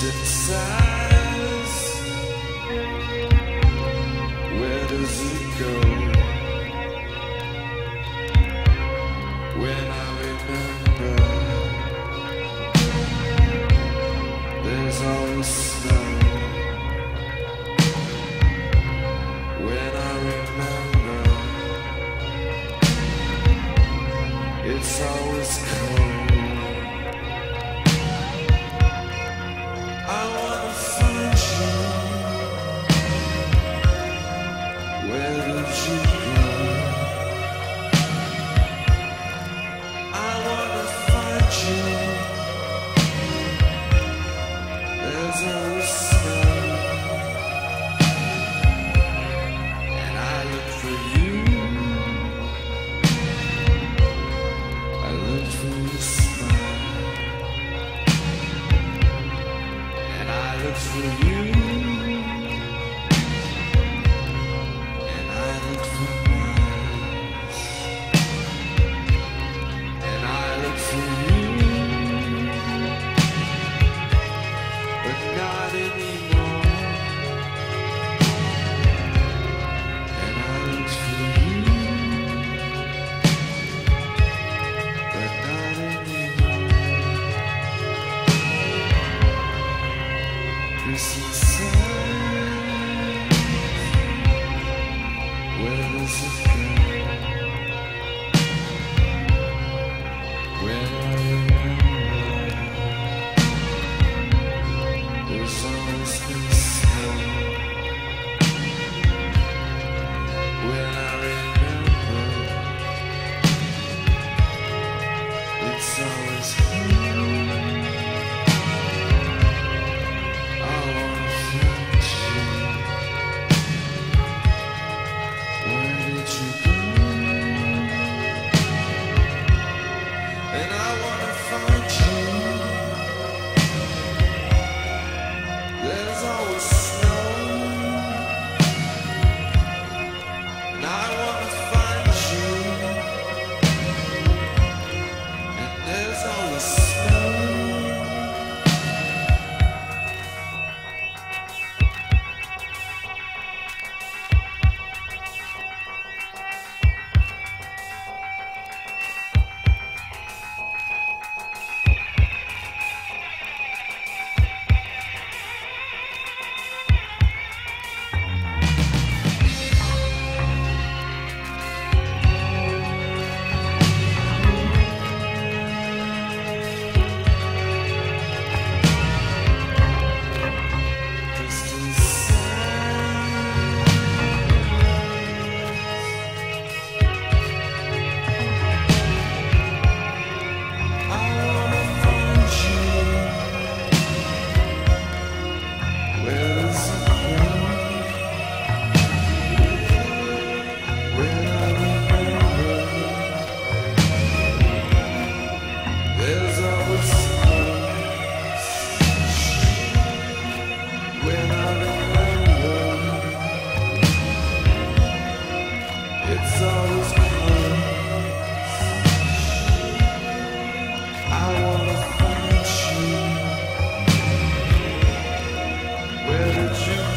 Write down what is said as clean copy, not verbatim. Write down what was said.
sighs. Where does it go? When I remember, there's always snow. When I remember, it's always cold. I wanna find you. Where did you go? I wanna find you. There's always snow, and I look for you. I look for your smile, and I look for you. And I look for miles, and I look for you, but not anymore. And I look for you, but not anymore. This is sad. Where does it go? When I remember, there's always been snow. When I remember, it's always cold. I wanna find you. Where did you go? And I wanna find you. There's always snow. And I wanna find you. And there's always snow. It's always close. I wanna find you. Where did you go?